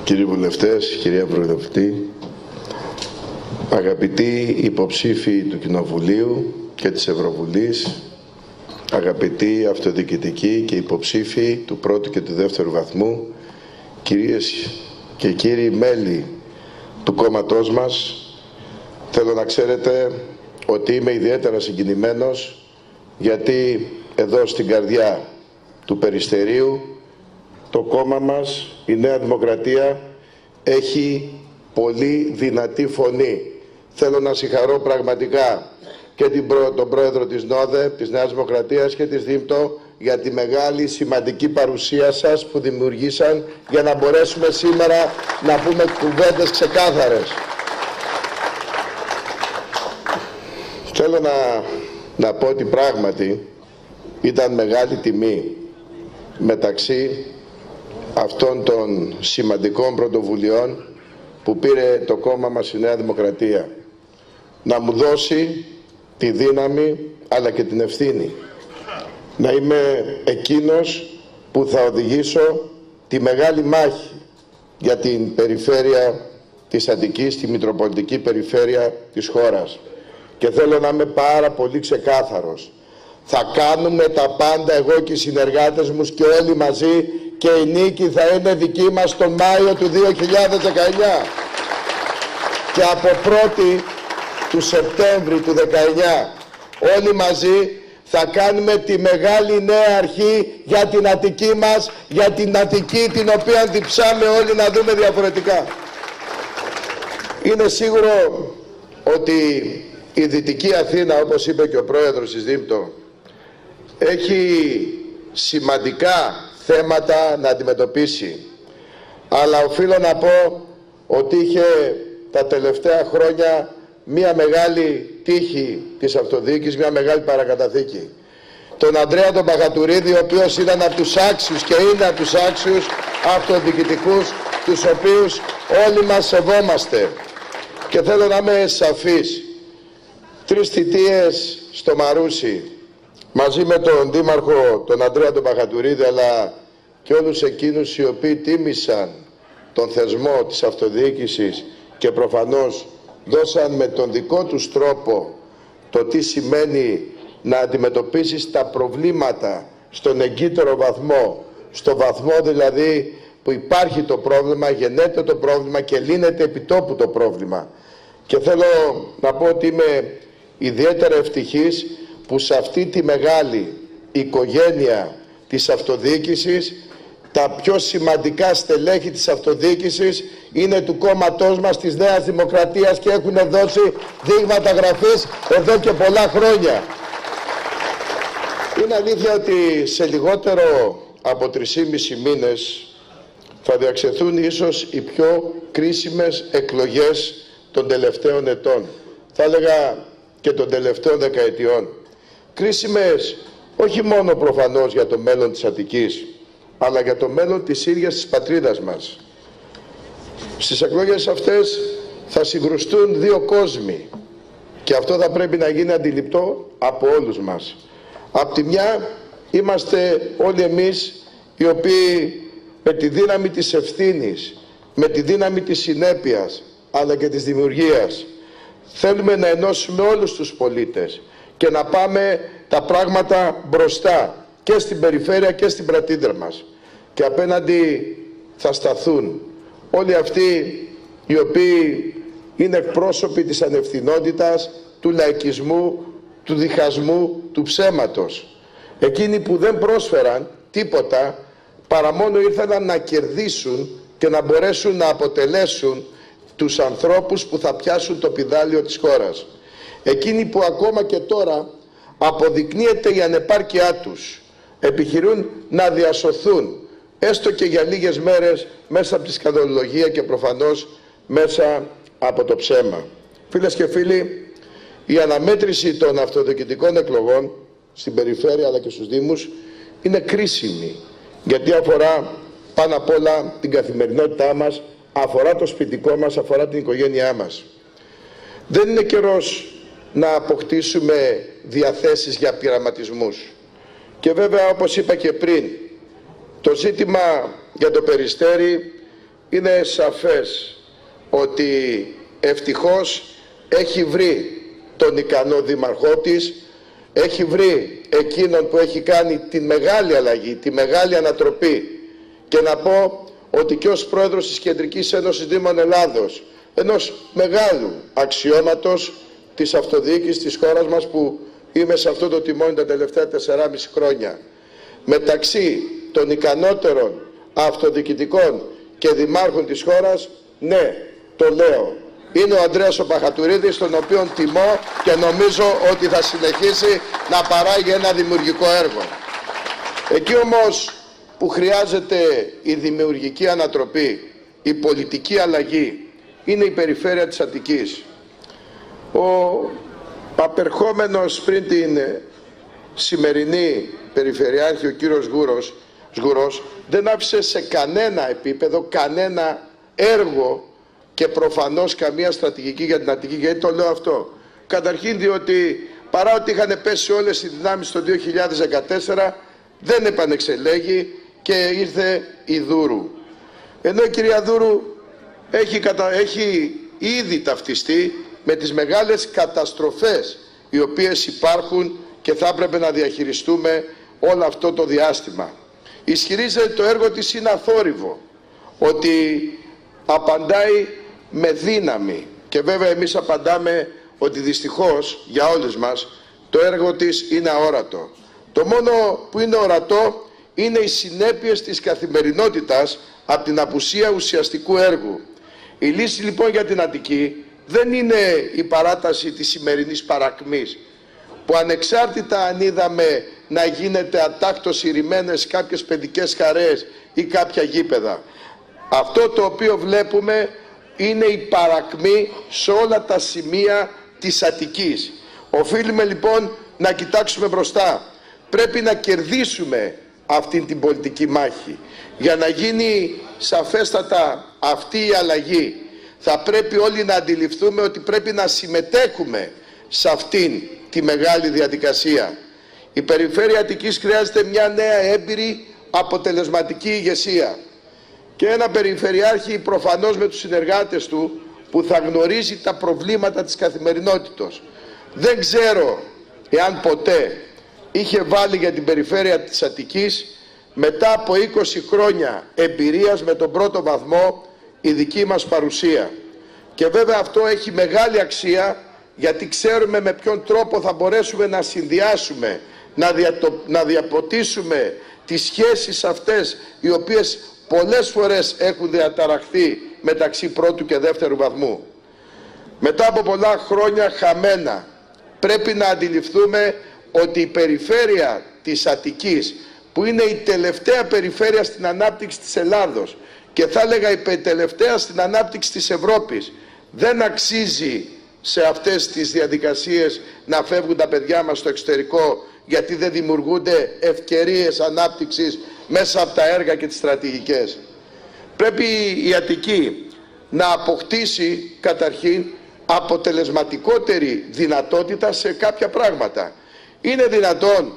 Κύριοι βουλευτές, κυρία Προεδρευτή, αγαπητοί υποψήφοι του Κοινοβουλίου και της Ευρωβουλής, αγαπητοί αυτοδιοικητικοί και υποψήφοι του πρώτου και του δεύτερου βαθμού, κυρίες και κύριοι μέλη του κόμματός μας, θέλω να ξέρετε ότι είμαι ιδιαίτερα συγκινημένος, γιατί εδώ στην καρδιά του Περιστερίου το κόμμα μας, η Νέα Δημοκρατία, έχει πολύ δυνατή φωνή. Θέλω να συγχαρώ πραγματικά και τον πρόεδρο της ΝΟΔΕ, της Νέας Δημοκρατίας και της ΔΥΜΤΟ για τη μεγάλη σημαντική παρουσία σας που δημιουργήσαν για να μπορέσουμε σήμερα να πούμε κουβέντες ξεκάθαρες. Θέλω να πω ότι πράγματι ήταν μεγάλη τιμή μεταξύ αυτών των σημαντικών πρωτοβουλειών που πήρε το κόμμα μας η Νέα Δημοκρατία να μου δώσει τη δύναμη αλλά και την ευθύνη να είμαι εκείνος που θα οδηγήσω τη μεγάλη μάχη για την περιφέρεια της Αττικής, τη Μητροπολιτική Περιφέρεια της χώρας. Και θέλω να είμαι πάρα πολύ ξεκάθαρος. Θα κάνουμε τα πάντα, εγώ και οι συνεργάτες μου και όλοι μαζί, και η νίκη θα είναι δική μας τον Μάιο του 2019. Και από 1η του Σεπτέμβρη του 2019 όλοι μαζί θα κάνουμε τη μεγάλη νέα αρχή για την Αττική μας, για την Αττική την οποία διψάμε όλοι να δούμε διαφορετικά. Είναι σίγουρο ότι η Δυτική Αθήνα, όπως είπε και ο πρόεδρος της ΔΥΜΤΟ, έχει σημαντικά θέματα να αντιμετωπίσει. Αλλά οφείλω να πω ότι είχε τα τελευταία χρόνια μια μεγάλη τύχη της αυτοδιοίκησης, μια μεγάλη παρακαταθήκη. Τον Ανδρέα τον Παγατουρίδη, ο οποίος ήταν από τους άξιους και είναι από τους άξιους αυτοδιοικητικούς, τους οποίους όλοι μας σεβόμαστε. Και θέλω να είμαι σαφής. 3 θητείες στο Μαρούσι, μαζί με τον Δήμαρχο, τον Ανδρέα τον Παγατουρίδη, αλλά και όλους εκείνους οι οποίοι τίμησαν τον θεσμό της αυτοδιοίκησης και προφανώς δώσαν με τον δικό τους τρόπο το τι σημαίνει να αντιμετωπίσεις τα προβλήματα στον εγκύτερο βαθμό, στο βαθμό δηλαδή που υπάρχει το πρόβλημα, γεννέται το πρόβλημα και λύνεται επιτόπου το πρόβλημα. Και θέλω να πω ότι είμαι ιδιαίτερα ευτυχής που σε αυτή τη μεγάλη οικογένεια της αυτοδιοίκησης τα πιο σημαντικά στελέχη της αυτοδιοίκησης είναι του κόμματός μας, της Νέας Δημοκρατίας, και έχουν δώσει δείγματα γραφής εδώ και πολλά χρόνια. Είναι αλήθεια ότι σε λιγότερο από 3,5 μήνες θα διαξεχθούν ίσως οι πιο κρίσιμες εκλογές των τελευταίων ετών. Θα έλεγα και των τελευταίων δεκαετιών. Κρίσιμες όχι μόνο προφανώς για το μέλλον της Αττικής, αλλά για το μέλλον της ίδιας της πατρίδας μας. Στις εκλογές αυτές θα συγκρουστούν 2 κόσμοι και αυτό θα πρέπει να γίνει αντιληπτό από όλους μας. Απ' τη μια είμαστε όλοι εμείς οι οποίοι με τη δύναμη της ευθύνης, με τη δύναμη της συνέπειας αλλά και της δημιουργίας θέλουμε να ενώσουμε όλους τους πολίτες και να πάμε τα πράγματα μπροστά και στην περιφέρεια και στην πρατίδα μας. Και απέναντι θα σταθούν όλοι αυτοί οι οποίοι είναι εκπρόσωποι της ανευθυνότητας, του λαϊκισμού, του διχασμού, του ψέματος. Εκείνοι που δεν πρόσφεραν τίποτα παρά μόνο ήρθαν να κερδίσουν και να μπορέσουν να αποτελέσουν τους ανθρώπους που θα πιάσουν το πηδάλιο της χώρας. Εκείνοι που ακόμα και τώρα αποδεικνύεται η ανεπάρκειά τους, επιχειρούν να διασωθούν έστω και για λίγες μέρες μέσα από τη σκανδαλολογία και προφανώς μέσα από το ψέμα. Φίλες και φίλοι, η αναμέτρηση των αυτοδιοικητικών εκλογών στην περιφέρεια αλλά και στους Δήμους είναι κρίσιμη, γιατί αφορά πάνω απ' όλα την καθημερινότητά μας, αφορά το σπιτικό μας, αφορά την οικογένειά μας. Δεν είναι καιρός να αποκτήσουμε διαθέσεις για πειραματισμούς. Και βέβαια, όπως είπα και πριν, το ζήτημα για το Περιστέρι είναι σαφές ότι ευτυχώς έχει βρει τον ικανό δήμαρχό της, έχει βρει εκείνον που έχει κάνει τη μεγάλη αλλαγή, τη μεγάλη ανατροπή. Και να πω ότι και ως πρόεδρος της Κεντρικής Ένωσης Δήμων Ελλάδος, ενός μεγάλου αξιώματος της αυτοδιοίκησης της χώρας μας, που είμαι σε αυτό το τιμόνι τα τελευταία 4,5 χρόνια, μεταξύ των ικανότερων αυτοδιοικητικών και δημάρχων της χώρας, ναι, το λέω, είναι ο Ανδρέας ο Παχατουρίδης, τον οποίον τιμώ και νομίζω ότι θα συνεχίσει να παράγει ένα δημιουργικό έργο. Εκεί όμως που χρειάζεται η δημιουργική ανατροπή, η πολιτική αλλαγή, είναι η περιφέρεια της Αττικής. Ο απερχόμενος πριν την σημερινή περιφερειάρχη, ο κύριος Σγουρός, δεν άφησε σε κανένα επίπεδο, κανένα έργο και προφανώς καμία στρατηγική για την Αττική. Γιατί το λέω αυτό? Καταρχήν διότι παρά ότι είχαν πέσει όλες οι δυνάμεις το 2014, δεν επανεξελέγει και ήρθε η Δούρου. Ενώ η κυρία Δούρου έχει ήδη ταυτιστεί με τις μεγάλες καταστροφές οι οποίες υπάρχουν και θα έπρεπε να διαχειριστούμε όλο αυτό το διάστημα. Ισχυρίζεται το έργο της είναι αθόρυβο, ότι απαντάει με δύναμη, και βέβαια εμείς απαντάμε ότι δυστυχώς για όλες μας το έργο της είναι αόρατο. Το μόνο που είναι ορατό είναι οι συνέπειες της καθημερινότητας από την απουσία ουσιαστικού έργου. Η λύση λοιπόν για την Αττική δεν είναι η παράταση της σημερινής παρακμής, που ανεξάρτητα αν είδαμε να γίνεται ατάκτως ηρημένες κάποιες παιδικές χαρές ή κάποια γήπεδα, αυτό το οποίο βλέπουμε είναι η παρακμή σε όλα τα σημεία της Αττικής. Οφείλουμε λοιπόν να κοιτάξουμε μπροστά. Πρέπει να κερδίσουμε αυτή την πολιτική μάχη. Για να γίνει σαφέστατα αυτή η αλλαγή, θα πρέπει όλοι να αντιληφθούμε ότι πρέπει να συμμετέχουμε σε αυτήν τη μεγάλη διαδικασία. Η περιφέρεια Αττικής χρειάζεται μια νέα έμπειρη αποτελεσματική ηγεσία και ένα περιφερειάρχη προφανώς με τους συνεργάτες του που θα γνωρίζει τα προβλήματα της καθημερινότητας. Δεν ξέρω εάν ποτέ είχε βάλει για την περιφέρεια της Αττικής, μετά από 20 χρόνια εμπειρίας με τον πρώτο βαθμό, η δική μας παρουσία. Και βέβαια αυτό έχει μεγάλη αξία, γιατί ξέρουμε με ποιον τρόπο θα μπορέσουμε να συνδυάσουμε, να διαποτίσουμε τις σχέσεις αυτές, οι οποίες πολλές φορές έχουν διαταραχθεί μεταξύ πρώτου και δεύτερου βαθμού. Μετά από πολλά χρόνια χαμένα, πρέπει να αντιληφθούμε ότι η περιφέρεια της Αττικής, που είναι η τελευταία περιφέρεια στην ανάπτυξη της Ελλάδος και θα έλεγα η τελευταία στην ανάπτυξη της Ευρώπης, δεν αξίζει σε αυτές τις διαδικασίες να φεύγουν τα παιδιά μας στο εξωτερικό, γιατί δεν δημιουργούνται ευκαιρίες ανάπτυξης μέσα από τα έργα και τις στρατηγικές. Πρέπει η Αττική να αποκτήσει καταρχήν αποτελεσματικότερη δυνατότητα σε κάποια πράγματα. Είναι δυνατόν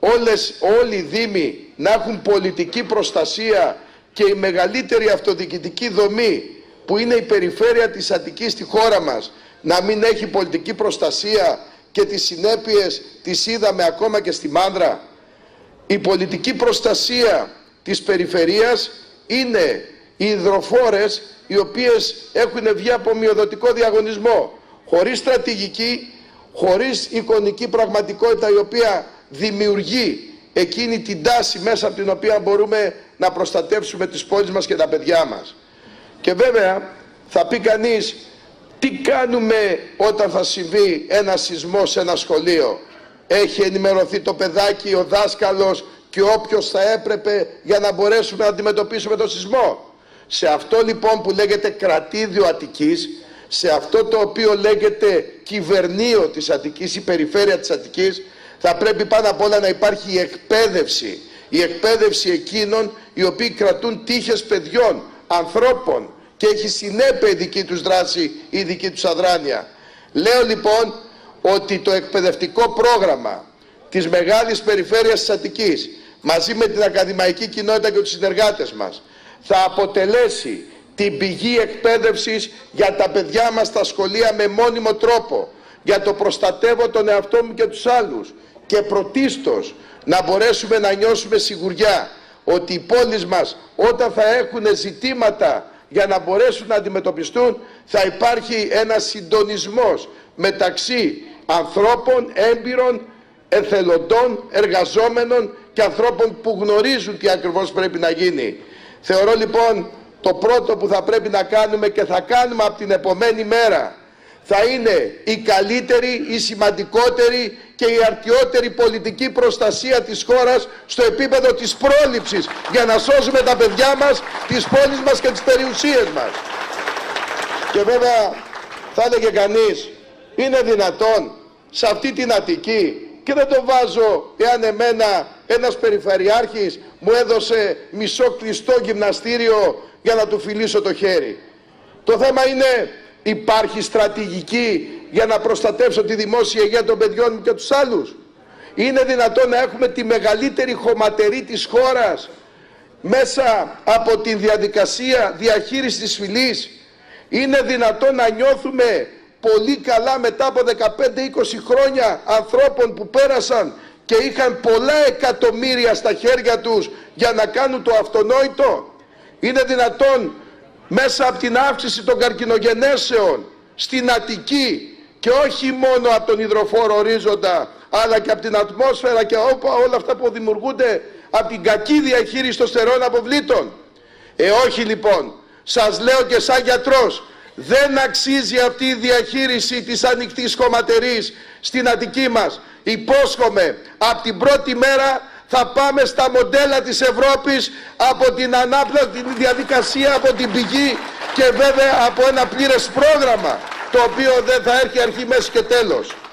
όλοι οι δήμοι να έχουν πολιτική προστασία και η μεγαλύτερη αυτοδιοικητική δομή που είναι η περιφέρεια της Αττικής στη χώρα μας να μην έχει πολιτική προστασία, και τις συνέπειες τις είδαμε ακόμα και στη Μάνδρα? Η πολιτική προστασία της περιφερείας είναι οι υδροφόρες, οι οποίες έχουν βγει από μειοδοτικό διαγωνισμό, χωρίς στρατηγική, χωρίς εικονική πραγματικότητα η οποία δημιουργεί εκείνη την τάση μέσα από την οποία μπορούμε να προστατεύσουμε τις πόλεις μας και τα παιδιά μας. Και βέβαια θα πει κανείς, τι κάνουμε όταν θα συμβεί ένα σεισμό σε ένα σχολείο? Έχει ενημερωθεί το παιδάκι, ο δάσκαλος και όποιος θα έπρεπε για να μπορέσουμε να αντιμετωπίσουμε το σεισμό? Σε αυτό λοιπόν που λέγεται κρατήδιο Αττικής, σε αυτό το οποίο λέγεται κυβερνείο της Αττικής, η περιφέρεια της Αττικής, θα πρέπει πάνω απ' όλα να υπάρχει η εκπαίδευση. Η εκπαίδευση εκείνων οι οποίοι κρατούν τύχες παιδιών, ανθρώπων, και έχει συνέπεια η δική τους δράση, η δική τους αδράνεια. Λέω λοιπόν ότι το εκπαιδευτικό πρόγραμμα της μεγάλης περιφέρειας της Αττικής, μαζί με την ακαδημαϊκή κοινότητα και τους συνεργάτες μας, θα αποτελέσει την πηγή εκπαίδευσης για τα παιδιά μας στα σχολεία με μόνιμο τρόπο, για το προστατεύω τον εαυτό μου και τους άλλους, και πρωτίστως να μπορέσουμε να νιώσουμε σιγουριά ότι οι πόλεις μας όταν θα έχουν ζητήματα για να μπορέσουν να αντιμετωπιστούν, θα υπάρχει ένας συντονισμός μεταξύ ανθρώπων έμπειρων, εθελοντών, εργαζόμενων και ανθρώπων που γνωρίζουν τι ακριβώς πρέπει να γίνει. Θεωρώ λοιπόν το πρώτο που θα πρέπει να κάνουμε και θα κάνουμε από την επομένη μέρα θα είναι η καλύτερη, η σημαντικότερη και η αρτιότερη πολιτική προστασία της χώρας στο επίπεδο της πρόληψης, για να σώσουμε τα παιδιά μας, τις πόλεις μας και τις περιουσίες μας. Και βέβαια θα έλεγε κανείς, είναι δυνατόν σε αυτή την Αττική, και δεν το βάζω εάν εμένα ένας περιφερειάρχης μου έδωσε μισό κλειστό γυμναστήριο για να του φιλήσω το χέρι. Το θέμα είναι, υπάρχει στρατηγική για να προστατεύσω τη δημόσια υγεία των παιδιών μου και τους άλλους? Είναι δυνατόν να έχουμε τη μεγαλύτερη χωματερή της χώρας μέσα από τη διαδικασία διαχείρισης της φυλής? Είναι δυνατόν να νιώθουμε πολύ καλά μετά από 15-20 χρόνια ανθρώπων που πέρασαν και είχαν πολλά εκατομμύρια στα χέρια τους για να κάνουν το αυτονόητο? Είναι δυνατόν μέσα από την αύξηση των καρκινογενέσεων στην Αττική, και όχι μόνο από τον υδροφόρο ορίζοντα, αλλά και από την ατμόσφαιρα και όλα αυτά που δημιουργούνται από την κακή διαχείριση των στερεών αποβλήτων? Όχι λοιπόν, σας λέω και σαν γιατρός, δεν αξίζει αυτή η διαχείριση της ανοιχτής χωματερής στην Αττική μας. Υπόσχομαι, από την πρώτη μέρα θα πάμε στα μοντέλα της Ευρώπης, από την ανάπλατη διαδικασία, από την πηγή και βέβαια από ένα πλήρες πρόγραμμα, το οποίο δεν θα έχει αρχή, μέση και τέλος.